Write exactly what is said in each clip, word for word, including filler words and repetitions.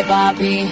papi.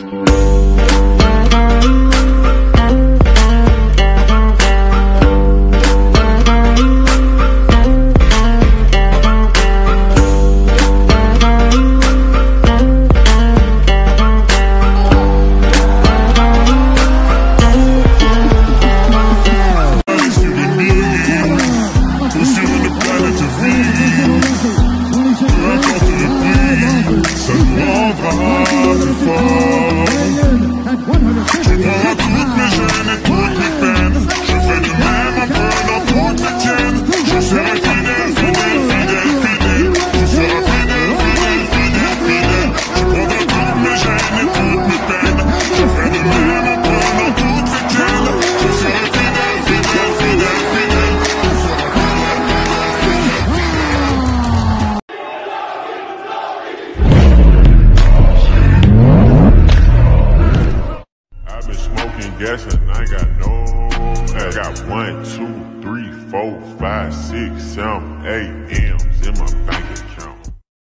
Gas and I ain't got no. I got one, two, three, four, five, six, seven, eight M's in my bank account.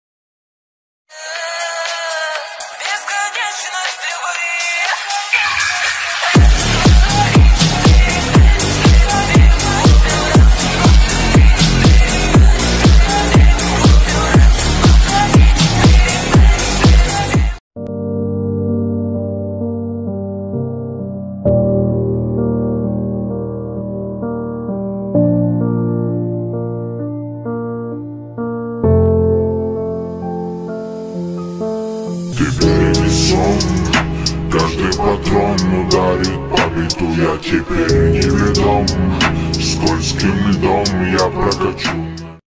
Каждый патрон ударит по биту, я теперь неведом. Скользким льдом я прокачу